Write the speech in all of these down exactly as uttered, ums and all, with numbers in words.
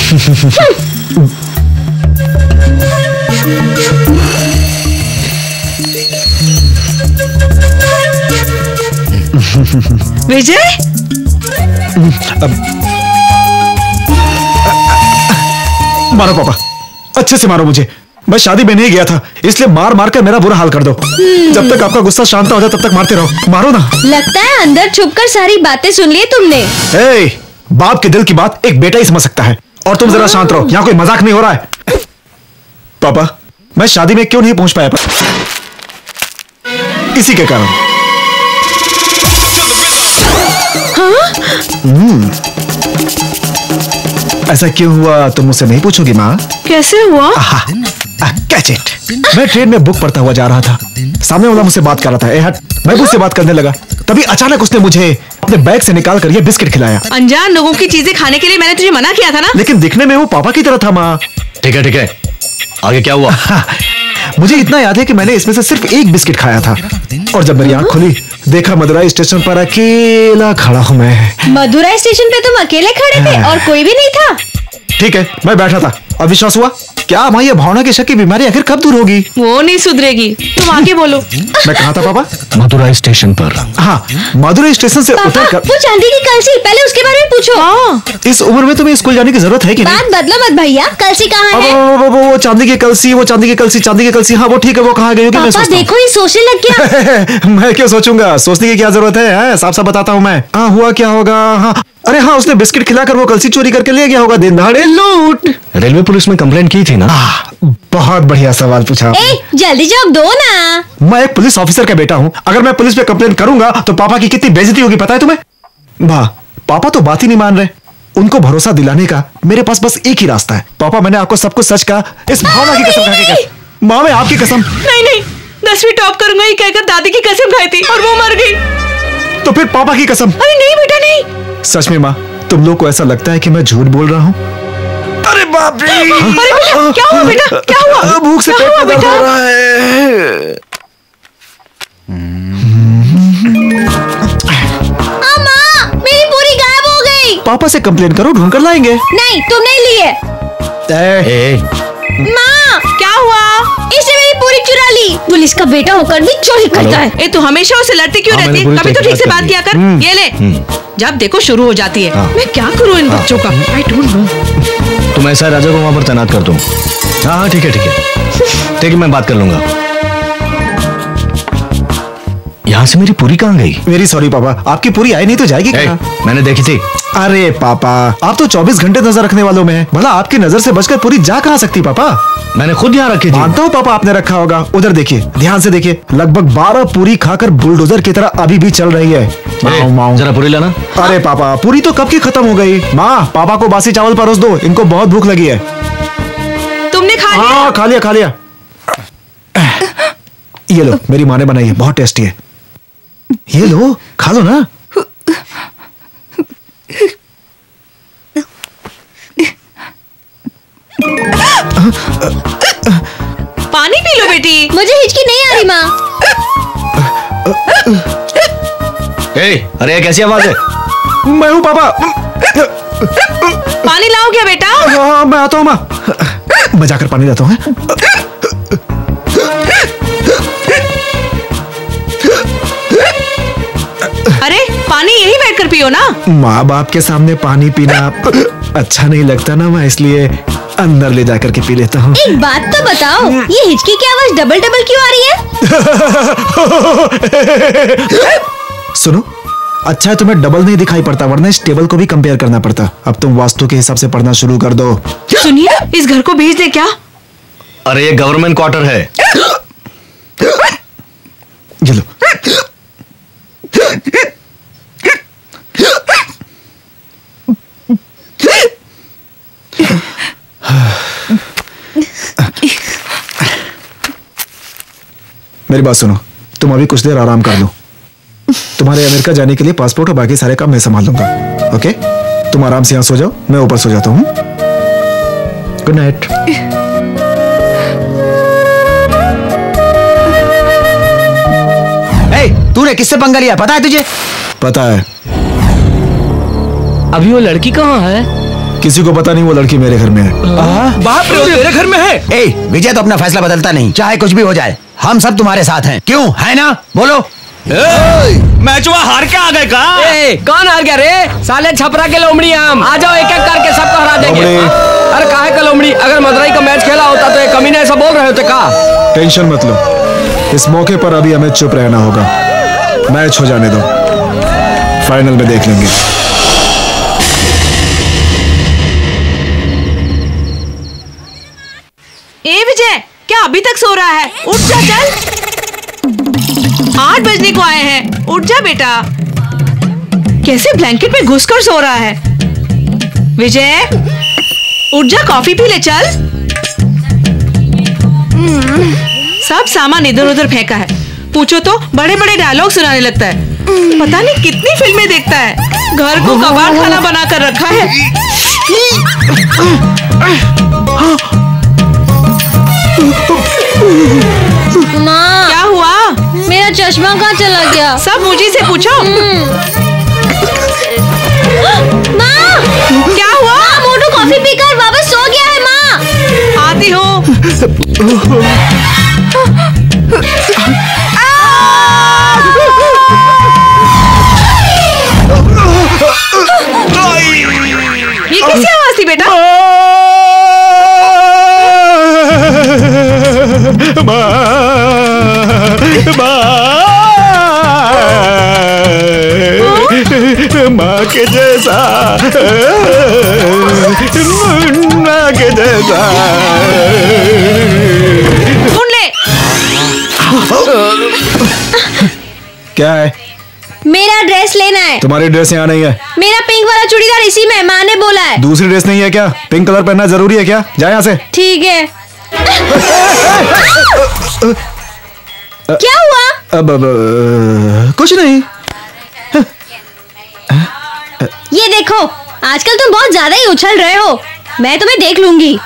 विजय, मारो पापा, अच्छे से मारो मुझे। मैं शादी में नहीं गया था, इसलिए मार मार कर मेरा बुरा हाल कर दो। जब तक आपका गुस्सा शांत हो जाए तब तक मारते रहो। मारो ना। लगता है अंदर छुपकर सारी बातें सुन ली तुमने। ए, बाप के दिल की बात एक बेटा ही समझ सकता है। और तुम जरा शांत रहो, यहाँ कोई मजाक नहीं हो रहा है। पापा, मैं शादी में क्यों नहीं पहुंच पाया? इसी के कारण। हम्म, ऐसा क्यों हुआ तुम मुझसे नहीं पूछोगी माँ? कैसे हुआ? Catch it. मैं ट्रेन में बुक पढ़ता हुआ जा रहा था, सामने वाला मुझसे बात कर रहा था। ए हट, मैं भी उससे बात करने लगा, तभी अचानक उसने मुझे अपने बैग से निकाल कर ये बिस्किट खिलाया। अनजान लोगों की चीजें खाने के लिए मैंने तुझे मना किया था ना? लेकिन दिखने में वो पापा की तरह था माँ। ठीक है ठीक है, आगे क्या हुआ? हाँ, मुझे इतना याद है कि मैंने इसमें से सिर्फ एक बिस्किट खाया था, और जब मेरी आंख खुली देखा मदुराई स्टेशन पर अकेला खड़ा हूँ मैं। मदुराई स्टेशन पे तुम अकेले खड़े थे और कोई भी नहीं था? ठीक है, मैं बैठा था। अब विश्वास हुआ? क्या माँ, ये भावना की शक की बीमारी आखिर कब दूर होगी? वो नहीं सुधरेगी, तुम आगे बोलो। मैं कहा था पापा? मदुराई स्टेशन पर। हाँ, मदुराई स्टेशन से उतर कर। वो चांदी की कलसी, पहले उसके बारे में पूछो। हाँ। इस उम्र में तुम्हें स्कूल जाने की जरूरत है कि नहीं? बात बदलो मत भैया, कलसी कहाँ है? वो, वो, वो, वो चांदी की कलसी, वो चांदी की कलसी, चांदी की कलसी। हाँ वो ठीक है, वो कहाँ गई होगी? मैं सोचता हूँ। देखो ये सोचने लग गया। मैं क्यों सोचूंगा, सोचने की क्या जरूरत है? साफ साफ बताता हूँ मैं। हाँ, हुआ क्या होगा? हाँ, अरे हाँ, उसने बिस्किट खिलाकर वो कलसी चोरी करके ले गया होगा। दिन दहाड़े लूट। रेलवे पुलिस में कंप्लेंट की थी ना? बहुत बढ़िया सवाल पूछा। ए, जल्दी जवाब दो ना। मैं एक पुलिस ऑफिसर का बेटा हूँ, अगर मैं पुलिस पे कंप्लेन करूंगा तो पापा की कितनी बेइज्जती होगी पता है तुम्हें? वाह, पापा तो बात ही नहीं मान रहे। उनको भरोसा दिलाने का मेरे पास बस एक ही रास्ता है। पापा, मैंने आपको सब कुछ सच कहा, इस भावना की कसम खा के। माँ, मैं आपकी कसम। नहीं नहीं, दसवीं टॉप करूंगा ये कहकर दादी की कसम खाई थी और वो मर गई। तो फिर पापा की कसम। अरे नहीं बेटा नहीं। सच में माँ, तुम लोग को ऐसा लगता है कि मैं झूठ बोल रहा हूँ? अरे बाप रे! अरे बेटा, क्या हुआ बेटा? क्या हुआ? भूख से पेट में दर्द हो रहा है। अम्मा, मेरी पूरी गायब हो गई। पापा से कंप्लेन करो, ढूंढ कर लाएंगे। नहीं, तुम नहीं लिए। ए, माँ, क्या हुआ? इसने मेरी पूरी चुरा ली। पुलिस का बेटा होकर भी चोरी करता है। ए, तू हमेशा उसे लड़ती क्यों रहती है? कभी तो ठीक से बात किया कर। ये ले, जब देखो शुरू हो जाती है। मैं क्या करूँ इन बच्चों का? I don't know. तुम ऐसा राजा को वहां पर तैनात कर दो। हाँ हाँ ठीक है ठीक है ठीक है, मैं बात कर लूंगा। यहाँ से मेरी पूरी कहाँ गई? मेरी सॉरी पापा, आपकी पूरी आई नहीं तो जाएगी कहाँ? मैंने देखी थी। अरे पापा, आप तो चौबीस घंटे नजर रखने वालों में हैं। भला आपकी नजर से बचकर पूरी जा कहाँ सकती पापा? मैंने खुद यहाँ रखी थी। मानता हूँ पापा आपने रखा होगा। उधर देखिए, ध्यान से देखिए, लगभग बारह पूरी खाकर बुलडोजर की तरह अभी भी चल रही है। माँ, माँ। जरा पूरी लाना। अरे पापा, पूरी तो कब की खत्म हो गई। माँ, पापा को बासी चावल परोस दो, इनको बहुत भूख लगी है। तुमने खा लिया? हाँ, खा लिया खा लिया। ये लो, मेरी माँ ने बनाई है, बहुत टेस्टी है। ये लो, खा लो ना। पानी पी लो बेटी। मुझे हिचकी नहीं आ रही माँ। ए, अरे ये कैसी आवाज है? मैं हूँ पापा। पानी लाओ क्या बेटा? हाँ, मैं आता हूँ माँ। मैं जाकर पानी लाता हूँ। अरे पानी यही बैठकर पियो ना। माँ बाप के सामने पानी पीना अच्छा नहीं लगता ना, मैं इसलिए अंदर ले जाकर के पी लेता हूँ। एक बात तो बताओ, ये हिचकी की आवाज डबल डबल क्यों आ रही है? सुनो, अच्छा है तुम्हें डबल नहीं दिखाई पड़ता, वरना इस टेबल को भी कंपेयर करना पड़ता। अब तुम वास्तु के हिसाब से पढ़ना शुरू कर दो। सुनिए, इस घर को भेज दे क्या? अरे ये गवर्नमेंट क्वार्टर है। ये लो। मेरी बात सुनो, तुम अभी कुछ देर आराम कर लो। तुम्हारे अमेरिका जाने के लिए पासपोर्ट और बाकी सारे काम मैं संभाल लूंगा। ओके, तुम आराम से यहाँ सो जाओ, मैं ऊपर सो जाता हूँ। Good night. तूने किससे पंगा लिया, पता है तुझे? पता है। अभी वो लड़की कहाँ है? किसी को पता नहीं वो लड़की मेरे घर में है। बाप रे, तेरे घर में है? ए, विजय तो अपना फैसला बदलता नहीं, चाहे कुछ भी हो जाए। हम सब तुम्हारे साथ हैं, क्यों है ना? बोलो। मैचवा हार के आ गए का? ए, कौन हार गया रे? साले छपरा के लोमड़ी हम। आ जाओ, एक एक करके सबको हरा देंगे। अरे काहे का लोमड़ी? अगर मदुरई का मैच खेला होता तो ये कमीने ऐसा बोल रहे होते का? टेंशन मत लो, इस मौके पर अभी हमें चुप रहना होगा। मैच हो जाने दो, फाइनल में देख लेंगे। ए विजय, क्या अभी तक सो रहा है? उठ जा, चल। आठ बजने को आए हैं, उठ जा बेटा। कैसे ब्लैंकेट में घुसकर सो रहा है? विजय उठ जा, कॉफी पी ले, चल। सब सामान इधर उधर फेंका है, पूछो तो बड़े बड़े डायलॉग सुनाने लगता है। पता नहीं कितनी फिल्में देखता है, घर को कबाड़ खाना बना कर रखा है। माँ, क्या हुआ? मेरा चश्मा कहाँ चला गया? सब मुझे से पूछो। माँ, क्या हुआ? माँ, मोटू कॉफी पीकर वापस सो गया है। माँ, आती हूँ। ये कैसी आवाज थी बेटा? माँ, माँ के जैसा, माँ के जैसा। सुन ले। क्या है? मेरा ड्रेस लेना है। तुम्हारी ड्रेस यहाँ नहीं है। मेरा पिंक वाला चूड़ीदार इसी में, माँ ने बोला है। दूसरी ड्रेस नहीं है क्या? पिंक कलर पहनना जरूरी है क्या? जा यहाँ से। ठीक है। क्या हुआ? अब, अब कुछ नहीं। ये देखो, आजकल तुम बहुत ज्यादा ही उछल रहे हो। मैं तुम्हें देख लूंगी।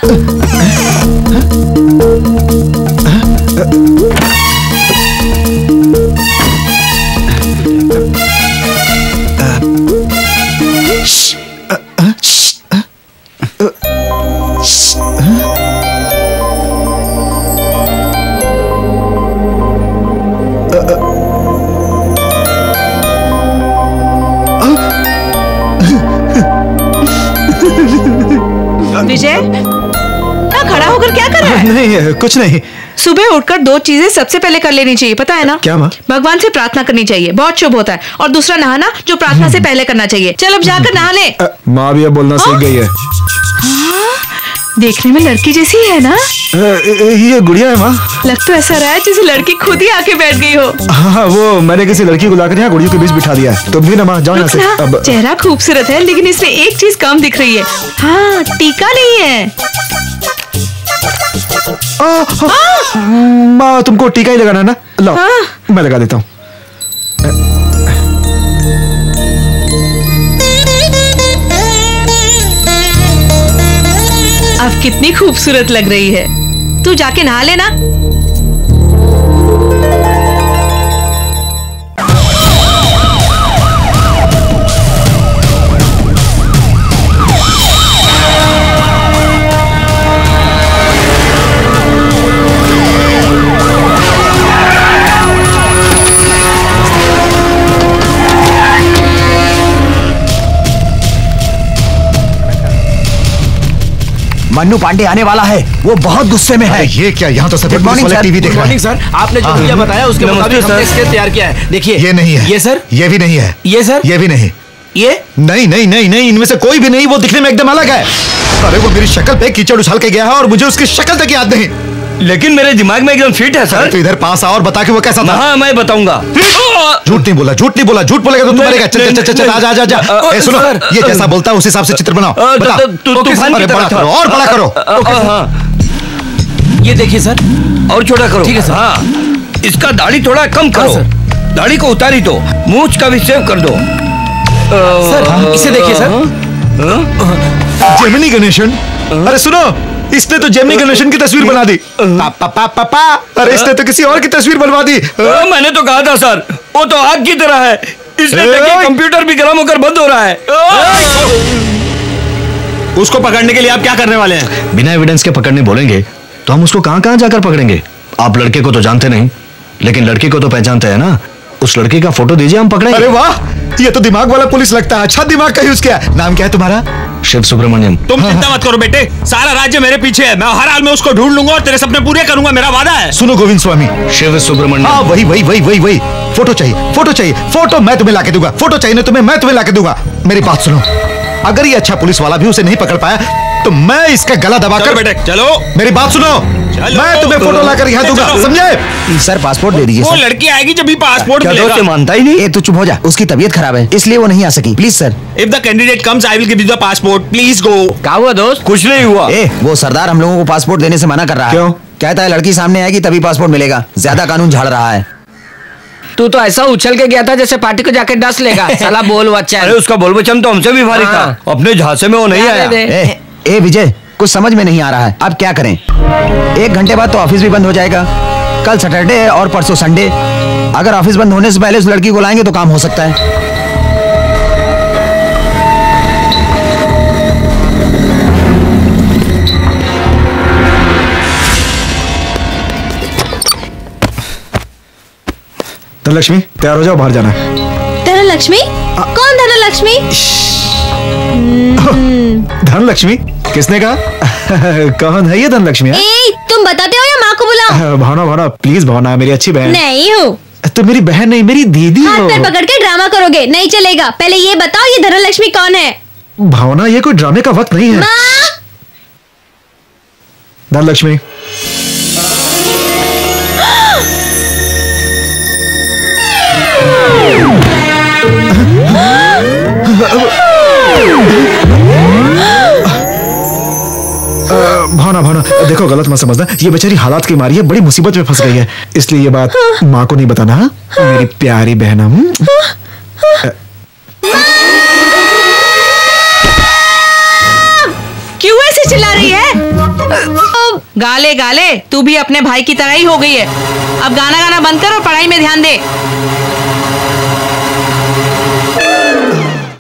विजय, क्या खड़ा होकर क्या कर रहा है? नहीं, कुछ नहीं। सुबह उठकर दो चीजें सबसे पहले कर लेनी चाहिए, पता है ना? क्या माँ? भगवान से प्रार्थना करनी चाहिए, बहुत शुभ होता है। और दूसरा नहाना, जो प्रार्थना से पहले करना चाहिए। चल अब जाकर नहा ले। माँ भी अब बोलना सीख गई है। देखने में लड़की जैसी है ना? ये गुड़िया है माँ। लग तो ऐसा रहा है जैसे लड़की खुद ही आके बैठ गई हो। हाँ, वो मैंने किसी लड़की को लाकर यहाँ गुड़ियों के बीच बिठा दिया है। तुम भी ना माँ, जाओ यहाँ से। अब चेहरा खूबसूरत है, लेकिन इसमें एक चीज कम दिख रही है। हाँ, टीका नहीं है। माँ, तुमको टीका ही लगाना है ना? लो, मैं लगा देता हूँ। अब कितनी खूबसूरत लग रही है। तू जाके नहा लेना। मन्नू पांडे आने वाला है, वो बहुत गुस्से में है। ये क्या, यहाँ तो सफेद गुड मॉर्निंग टीवी देख रहा है। सर, आपने जो मुझे बताया उसके मुताबिक हमने स्केच तैयार किया है। देखिए, ये नहीं है। ये सर, ये भी नहीं है। ये सर, ये भी नहीं। ये नहीं नहीं नहीं नहीं, इनमें से कोई भी नहीं। वो दिखने में एकदम अलग है। अरे वो मेरी शक्ल पे कीचड़ उछाल के गया है और मुझे उसकी शक्ल तक याद नहीं। लेकिन मेरे दिमाग में एकदम फिट है सर। तो इधर पास आ और बता कि वो कैसा था। हाँ, मैं बताऊंगा। झूठ नहीं बोला, झूठ नहीं बोला। झूठ बोलेगा तो तू मरेगा। चल चल चल चल, आजा आजा आजा। ए सुनो, ये जैसा बोलता है उस हिसाब से चित्र बनाओ। बता। अरे बड़ा करो और बड़ा करो। ये देखिए सर, और छोटा करो। ठीक है सर। हाँ, इसका दाढ़ी थोड़ा कम करो। दाढ़ी को उतारी दो, मूंछ का भी सेव कर दो। सर, इसे देखिए सर। जेमिनी गणेशन। अरे सुनो, इसने तो जेमिनी गणेशन की तस्वीर बना दी। पापा पापा पापा। अरे इसने तो किसी और की तस्वीर बनवा दी। मैंने तो कहा था सर, वो तो आग की तरह है। इसने देखिए कंप्यूटर भी गर्म होकर बंद हो रहा है। उसको पकड़ने के लिए आप क्या करने वाले हैं? बिना एविडेंस के पकड़ने बोलेंगे तो हम उसको कहां कहां जाकर पकड़ेंगे? आप लड़के को तो जानते नहीं, लेकिन लड़की को तो पहचानते हैं ना। उस लड़की का फोटो दीजिए, हम पकड़ेंगे। अरे वाह, ये तो दिमाग वाला पुलिस लगता है। अच्छा दिमाग का यूज किया। नाम क्या है तुम्हारा? शिव सुब्रमण्यम। तुम चिंता मत करो बेटे, सारा राज्य मेरे पीछे है। मैं हर हाल में उसको ढूंढ लूंगा और तेरे सपने पूरे करूंगा, मेरा वादा है। सुनो गोविंद स्वामी। शिव सुब्रमण्यम। हाँ वही वही वही वही वही फोटो चाहिए, फोटो चाहिए, फोटो मैं तुम्हें लाके दूंगा। फोटो चाहिए ना तुम्हें, मैं तुम्हें लाके दूंगा। मेरी बात सुनो, अगर ये अच्छा पुलिस वाला भी उसे नहीं पकड़ पाया तो मैं इसका गला दबाकर। बेटे चलो, मेरी बात सुनो, मैं तुम्हें फोटो लाकर यहाँ दूंगा, समझे? सर पासपोर्ट दे दीजिए। वो लड़की आएगी जब भी पासपोर्ट मिलेगा। मानता ही नहीं। ए तू चुप हो जा, उसकी तबीयत खराब है इसलिए वो नहीं आ सकी। Please sir. If the candidate comes I will give you the passport, please go. क्या हुआ दोस्त? कुछ नहीं हुआ। ए वो सरदार हम लोगों को पासपोर्ट देने से मना कर रहा है। क्यों? कहता है लड़की सामने आएगी तभी पासपोर्ट मिलेगा। ज्यादा कानून झाड़ रहा है। तू तो ऐसा उछल के गया था जैसे पार्टी को जाके डस लेगा। साला बोल बच्चा। अरे उसका बोल बचन तो हमसे भी भारी था, अपने झांसे में वो नहीं आया। ए, ए विजय, कुछ समझ में नहीं आ रहा है, अब क्या करें? एक घंटे बाद तो ऑफिस भी बंद हो जाएगा। कल सैटरडे है और परसों संडे। अगर ऑफिस बंद होने से पहले उस लड़की को लाएंगे तो काम हो सकता है। धनलक्ष्मी तैयार हो जाओ, बाहर जाना है। धनलक्ष्मी? कौन धनलक्ष्मी? धनलक्ष्मी किसने कहा? कौन है ये धनलक्ष्मी? ए, तुम बताते हो या माँ को बुलाओ? भावना भावना प्लीज, भावना मेरी अच्छी बहन। नहीं हूँ। तो मेरी बहन नहीं, मेरी दीदी हाथ हो। पैर पकड़ के ड्रामा करोगे? नहीं चलेगा। पहले ये बताओ ये धनलक्ष्मी कौन है? भावना ये कोई ड्रामे का वक्त नहीं है। माँ? धनलक्ष्मी भावना भावना देखो, गलत मत समझना, ये बेचारी हालात की मारी है, बड़ी मुसीबत में फंस गई है, इसलिए ये बात माँ को नहीं बताना। मेरी प्यारी बहन। क्यों ऐसे चिल्ला रही है? गाले गाले, तू भी अपने भाई की तरह ही हो गई है। अब गाना गाना बंद कर और पढ़ाई में ध्यान दे।